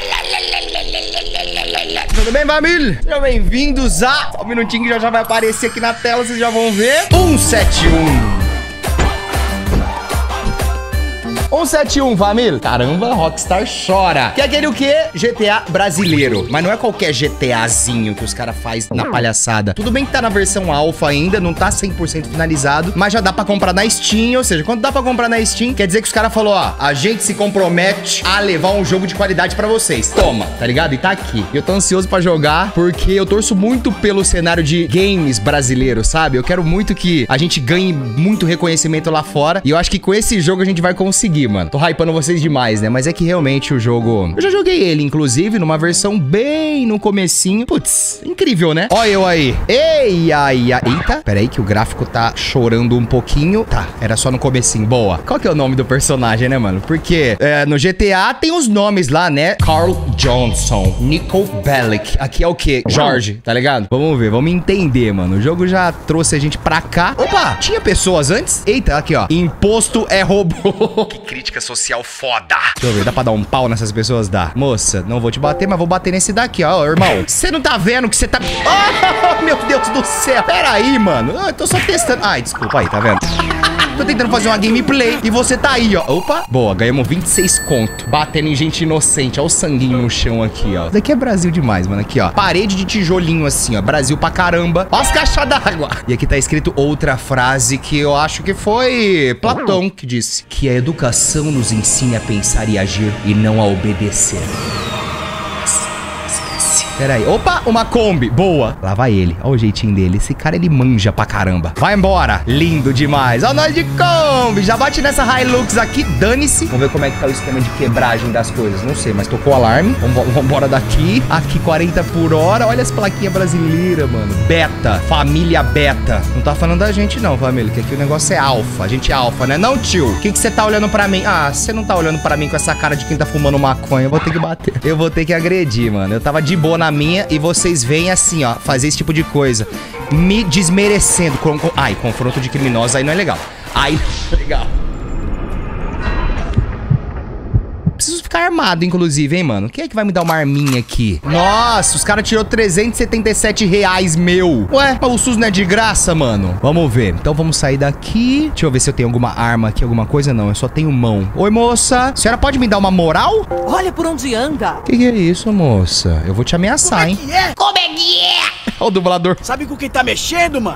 Tudo bem, família? Sejam bem-vindos a... Só um minutinho que já vai aparecer aqui na tela, vocês já vão ver. 171. 171, família. Caramba, Rockstar chora. Que é aquele o quê? GTA brasileiro. Mas não é qualquer GTAzinho que os caras fazem na palhaçada. Tudo bem que tá na versão alfa ainda, não tá 100% finalizado, mas já dá pra comprar na Steam. Ou seja, quando dá pra comprar na Steam, quer dizer que os caras falaram, ó, a gente se compromete a levar um jogo de qualidade pra vocês. Toma, tá ligado? E tá aqui. Eu tô ansioso pra jogar, porque eu torço muito pelo cenário de games brasileiro, sabe? Eu quero muito que a gente ganhe muito reconhecimento lá fora. E eu acho que com esse jogo a gente vai conseguir, mano. Tô hypando vocês demais, né? Mas é que realmente o jogo... Eu já joguei ele, inclusive, numa versão bem no comecinho. Putz, incrível, né? Olha eu aí. Ei, ai, ai. Eita, pera aí que o gráfico tá chorando um pouquinho. Tá, era só no comecinho. Boa. Qual que é o nome do personagem, né, mano? Porque no GTA tem os nomes lá, né? Carl Johnson, Nico Bellic. Aqui é o quê? Jorge, tá ligado? Vamos ver, vamos entender, mano. O jogo já trouxe a gente pra cá. Opa, tinha pessoas antes? Eita, aqui, ó. Imposto é robô. Que crítica social foda. Deixa eu ver, dá pra dar um pau nessas pessoas? Dá. Moça, não vou te bater, mas vou bater nesse daqui, ó. Irmão, você não tá vendo que você tá... Oh, meu Deus do céu. Pera aí, mano. Eu tô só testando. Ai, desculpa aí, tá vendo? Tô tentando fazer uma gameplay e você tá aí, ó. Opa, boa, ganhamos 26 conto. Batendo em gente inocente. Ó o sanguinho no chão aqui, ó. Isso daqui é Brasil demais, mano. Aqui, ó. Parede de tijolinho assim, ó. Brasil pra caramba. Ó as caixas d'água. E aqui tá escrito outra frase que eu acho que foi Platão que disse. Que a educação nos ensine a pensar e agir e não a obedecer. Pera aí. Opa, uma Kombi. Boa. Lá vai ele. Olha o jeitinho dele. Esse cara, ele manja pra caramba. Vai embora. Lindo demais. Olha nós de Kombi. Já bate nessa Hilux aqui. Dane-se. Vamos ver como é que tá o esquema de quebragem das coisas. Não sei, mas tocou o alarme. Vamos embora daqui. Aqui 40 por hora. Olha as plaquinhas brasileiras, mano. Beta. Família Beta. Não tá falando da gente não, família. Que aqui o negócio é alfa. A gente é alfa, né? Não, tio. O que você tá olhando pra mim? Ah, você não tá olhando pra mim com essa cara de quem tá fumando maconha. Eu vou ter que bater. Eu vou ter que agredir, mano. Eu tava de boa na minha e vocês vêm assim, ó, fazer esse tipo de coisa, me desmerecendo. Ai, confronto de criminosos aí não é legal. Aí não é legal. Preciso ficar armado, inclusive, hein, mano? Quem é que vai me dar uma arminha aqui? Nossa, os caras tirou 377 reais, meu. Ué, mas o SUS não é de graça, mano? Vamos ver. Então vamos sair daqui. Deixa eu ver se eu tenho alguma arma aqui, alguma coisa. Não, eu só tenho mão. Oi, moça. A senhora pode me dar uma moral? Olha por onde anda. Que é isso, moça? Eu vou te ameaçar, hein? Como é que é? Olha o dublador. Sabe com quem tá mexendo, mano?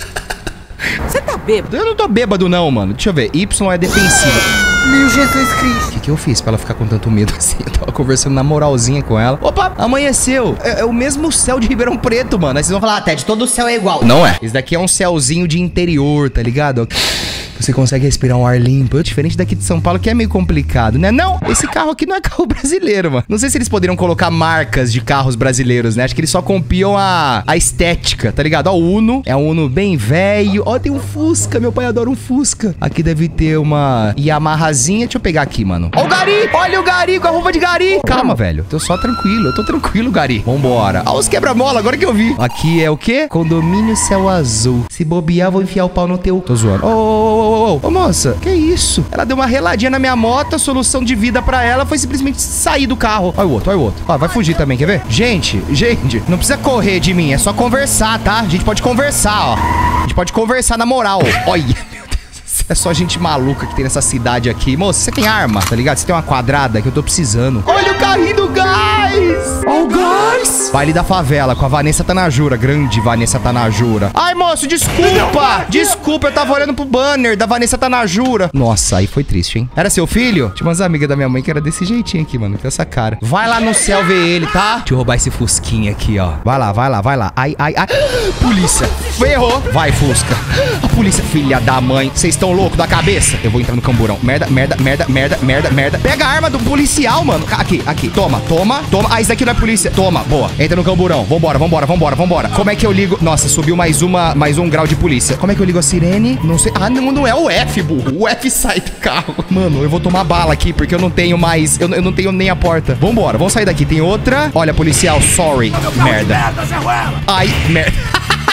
Você tá bêbado? Eu não tô bêbado, não, mano. Deixa eu ver. Y é defensiva. Meu Jesus Cristo. O que eu fiz pra ela ficar com tanto medo assim? Eu tava conversando na moralzinha com ela. Opa, amanheceu. É o mesmo céu de Ribeirão Preto, mano. Aí vocês vão falar, Ted, todo o céu é igual. Não é. Esse daqui é um céuzinho de interior, tá ligado? Você consegue respirar um ar limpo. Diferente daqui de São Paulo, que é meio complicado, né? Não, esse carro aqui não é carro brasileiro, mano. Não sei se eles poderiam colocar marcas de carros brasileiros, né? Acho que eles só copiam a estética, tá ligado? Ó, o Uno. É um Uno bem velho. Ó, tem um Fusca. Meu pai adora um Fusca. Aqui deve ter uma Yamahazinha. Deixa eu pegar aqui, mano. Ó o Gari. Olha o Gari com a roupa de Gari. Calma, velho. Tô só tranquilo. Eu tô tranquilo, Gari. Vambora. Ó os quebra-mola, agora que eu vi. Aqui é o quê? Condomínio Céu Azul. Se bobear, vou enfiar o pau no teu... Tô zoando. Ô, moça, que isso? Ela deu uma reladinha na minha moto, a solução de vida pra ela foi simplesmente sair do carro. Olha o outro, olha o outro. Ó, vai fugir também, quer ver? Gente, não precisa correr de mim, é só conversar, tá? A gente pode conversar, ó. A gente pode conversar na moral. Olha, meu Deus. É só gente maluca que tem nessa cidade aqui. Moça, você tem arma, tá ligado? Você tem uma quadrada que eu tô precisando. Olha o carrinho do gás! Ó o gás! Baile da favela com a Vanessa Tanajura. Grande Vanessa Tanajura. Ai, moço, desculpa! Desculpa, eu tava olhando pro banner da Vanessa Tanajura. Nossa, aí foi triste, hein? Era seu filho? Tinha umas amigas da minha mãe que era desse jeitinho aqui, mano. Com essa cara. Vai lá no céu ver ele, tá? Deixa eu roubar esse fusquinha aqui, ó. Vai lá, vai lá, vai lá. Ai, ai, ai. Polícia. Ferrou. Vai, Fusca. A polícia, filha da mãe. Vocês estão loucos da cabeça? Eu vou entrar no camburão. Merda, merda, merda, merda, merda, merda. Pega a arma do policial, mano. Aqui, aqui. Toma, toma, toma. Ah, isso daqui não é polícia. Toma, boa. Entra no camburão. Vambora, vambora, vambora, vambora. Como é que eu ligo? Nossa, subiu mais um grau de polícia. Como é que eu ligo a sirene? Não sei. Ah, não é o F, burro. O F sai do carro. Mano, eu vou tomar bala aqui, porque eu não tenho mais... Eu não tenho nem a porta. Vambora, vamos sair daqui. Tem outra. Olha, policial, sorry. Merda. Ai, merda.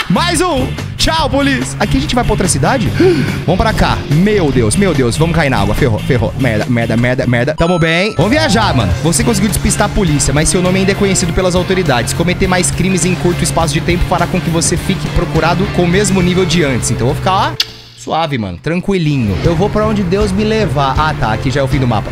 Mais um. Tchau, polícia. Aqui a gente vai pra outra cidade? Vamos pra cá. Meu Deus. Vamos cair na água. Ferrou. Merda. Tamo bem. Vamos viajar, mano. Você conseguiu despistar a polícia, mas seu nome ainda é conhecido pelas autoridades. Cometer mais crimes em curto espaço de tempo fará com que você fique procurado com o mesmo nível de antes. Então eu vou ficar lá suave, mano. Tranquilinho. Eu vou pra onde Deus me levar. Ah, tá. Aqui já é o fim do mapa.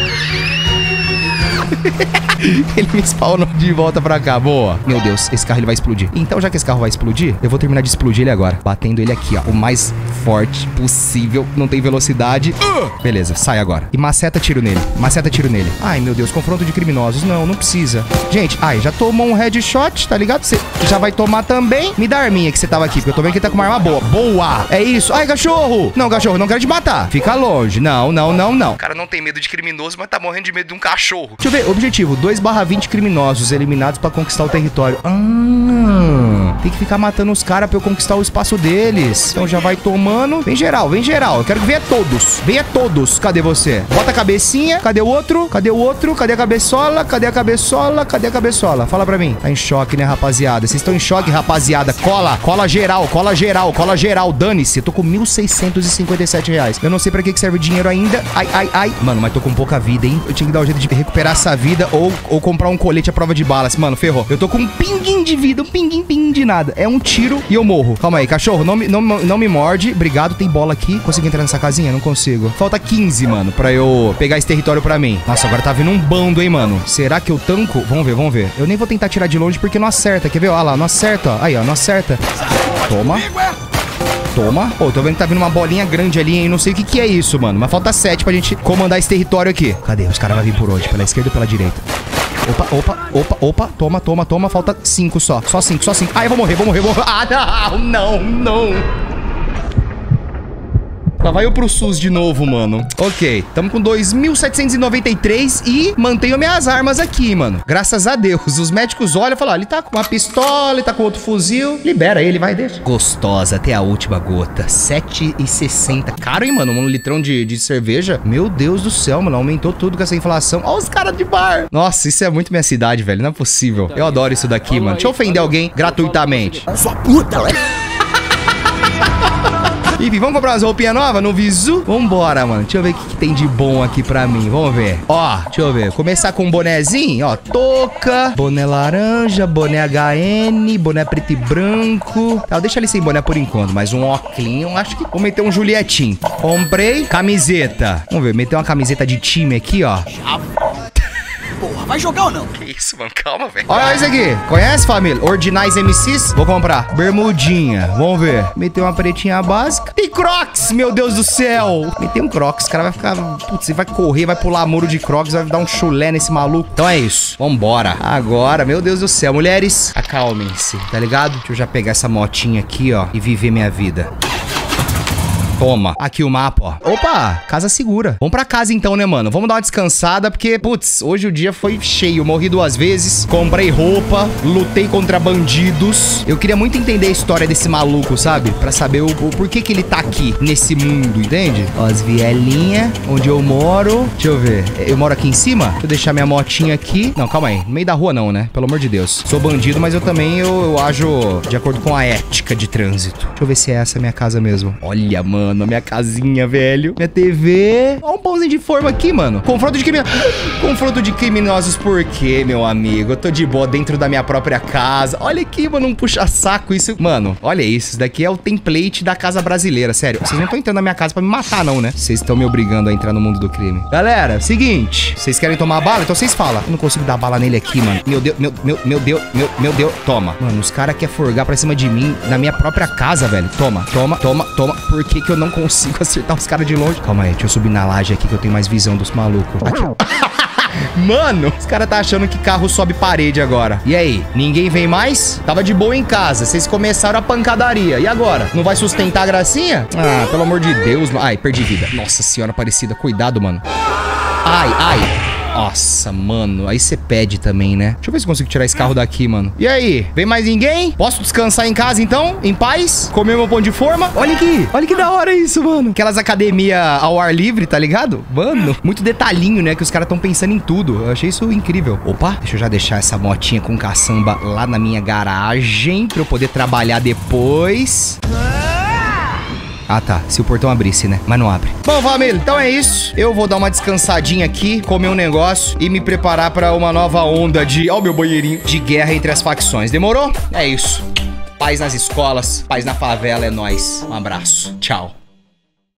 Ele me spawnou de volta pra cá, boa. Meu Deus, esse carro ele vai explodir. Então, já que esse carro vai explodir, eu vou terminar de explodir ele agora. Batendo ele aqui, ó, o mais forte possível. Não tem velocidade. Beleza, sai agora. E maceta tiro nele. Ai, meu Deus, confronto de criminosos. Não precisa. Gente, já tomou um headshot, tá ligado? Você já vai tomar também. Me dá a arminha que você tava aqui, porque eu tô vendo que ele tá com uma arma boa. Boa, é isso. Ai, cachorro. Não, cachorro, não quero te matar. Fica longe. Não. O cara não tem medo de criminoso, mas tá morrendo de medo de um cachorro. Deixa eu ver, objetivo, 2/20 criminosos eliminados pra conquistar o território. Tem que ficar matando os caras pra eu conquistar o espaço deles. Então já vai tomando. Vem geral. Eu quero que venha todos. Venha todos. Cadê você? Bota a cabecinha. Cadê o outro? Cadê a cabeçola? Cadê a cabeçola? Fala pra mim. Tá em choque, né, rapaziada? Vocês estão em choque, rapaziada. Cola geral. Dane-se. Eu tô com 1.657 reais. Eu não sei pra que serve o dinheiro ainda. Ai. Mano, mas tô com pouca vida, hein? Eu tinha que dar um jeito de recuperar essa vida ou comprar um colete à prova de balas. Mano, ferrou. Eu tô com um pinguim de vida, um pinguim de nada. É um tiro e eu morro. Calma aí, cachorro. Não me morde. Obrigado, tem bola aqui. Consigo entrar nessa casinha? Não consigo. Falta 15, mano, pra eu pegar esse território pra mim. Nossa, agora tá vindo um bando, hein, mano. Será que eu tanco? Vamos ver. Eu nem vou tentar tirar de longe porque não acerta. Quer ver? Olha lá, não acerta, ó. Aí, ó, não acerta. Toma. Tô vendo que tá vindo uma bolinha grande ali, hein? Não sei o que é isso, mano. Mas falta 7 pra gente comandar esse território aqui. Cadê? Os caras vão vir por onde? Pela esquerda ou pela direita? Opa. Toma. Falta 5 só. Só 5. Ai, eu vou morrer. Ah, não. Lá vai eu pro SUS de novo, mano. Ok, tamo com 2.793 e mantenho minhas armas aqui, mano. Graças a Deus. Os médicos olham e falam, ele tá com uma pistola, ele tá com outro fuzil. Libera ele, vai, deixa. Gostosa, até a última gota. 7,60. Caro, hein, mano? Um litrão de cerveja. Meu Deus do céu, mano. Aumentou tudo com essa inflação. Ó os caras de bar. Nossa, isso é muito minha cidade, velho. Não é possível. Eu adoro isso daqui, mano. Deixa eu ofender alguém gratuitamente. Sua puta, ué. Enfim, vamos comprar umas roupinhas novas no Visu? Vambora, mano. Deixa eu ver o que tem de bom aqui pra mim. Vamos ver. Ó, deixa eu ver. Começar com um bonezinho, ó. Touca, boné laranja, boné HN, boné preto e branco. Tá, deixa ele sem boné por enquanto. Mas um óculinho, acho que vou meter um Julietinho. Comprei. Camiseta. Vamos ver, meter uma camiseta de time aqui, ó. Porra, vai jogar ou não? Que isso, mano? Calma, velho. Olha isso aqui. Conhece, família? Ordinais MCs? Vou comprar. Bermudinha. Vamos ver. Meter uma pretinha básica. E Crocs, meu Deus do céu. Meter um Crocs. O cara vai ficar... Putz, ele vai correr, vai pular muro de Crocs, vai dar um chulé nesse maluco. Então é isso. Vambora. Agora, meu Deus do céu. Mulheres, acalmem-se, tá ligado? Deixa eu já pegar essa motinha aqui, ó, e viver minha vida. Toma. Aqui o mapa, ó. Opa, casa segura. Vamos pra casa então, né, mano? Vamos dar uma descansada, porque, putz, hoje o dia foi cheio. Morri 2 vezes, comprei roupa, lutei contra bandidos. Eu queria muito entender a história desse maluco, sabe? Pra saber o porquê que ele tá aqui, nesse mundo, entende? Ó, as vielinhas, onde eu moro. Deixa eu ver. Eu moro aqui em cima? Deixa eu deixar minha motinha aqui. Não, calma aí. No meio da rua não, né? Pelo amor de Deus. Sou bandido, mas eu também, eu ajo de acordo com a ética de trânsito. Deixa eu ver se é essa a minha casa mesmo. Olha, mano. A minha casinha, velho. Minha TV. Ó, um pãozinho de forma aqui, mano. Confronto de criminosos. Confronto de criminosos por quê, meu amigo? Eu tô de boa dentro da minha própria casa. Olha aqui, mano, um puxa-saco. Isso, mano, olha isso. Isso daqui é o template da casa brasileira, sério. Vocês não estão entrando na minha casa pra me matar, não, né? Vocês estão me obrigando a entrar no mundo do crime. Galera, seguinte. Vocês querem tomar bala? Então vocês falam. Eu não consigo dar bala nele aqui, mano. Meu Deus, meu Deus. Toma. Mano, os caras querem forgar pra cima de mim na minha própria casa, velho. Toma. Por que que eu não consigo acertar os caras de longe? Calma aí, deixa eu subir na laje aqui que eu tenho mais visão dos malucos. Aqui. Mano, os caras tá achando que carro sobe parede agora. E aí, ninguém vem mais? Tava de boa em casa, vocês começaram a pancadaria. E agora? Não vai sustentar a gracinha? Ah, pelo amor de Deus. Ai, perdi vida. Nossa senhora Aparecida, cuidado, mano. Ai. Nossa, mano. Aí você pede também, né? Deixa eu ver se eu consigo tirar esse carro daqui, mano. E aí? Vem mais ninguém? Posso descansar em casa, então? Em paz? Comer meu pão de forma? Olha aqui. Olha que da hora isso, mano. Aquelas academias ao ar livre, tá ligado? Mano, muito detalhinho, né? Que os caras estão pensando em tudo. Eu achei isso incrível. Opa, deixa eu já deixar essa motinha com caçamba lá na minha garagem pra eu poder trabalhar depois. Ah, tá. Se o portão abrisse, né? Mas não abre. Bom, família, então é isso. Eu vou dar uma descansadinha aqui, comer um negócio e me preparar pra uma nova onda de... Ó, o meu banheirinho. De guerra entre as facções. Demorou? É isso. Paz nas escolas, paz na favela, é nóis. Um abraço. Tchau.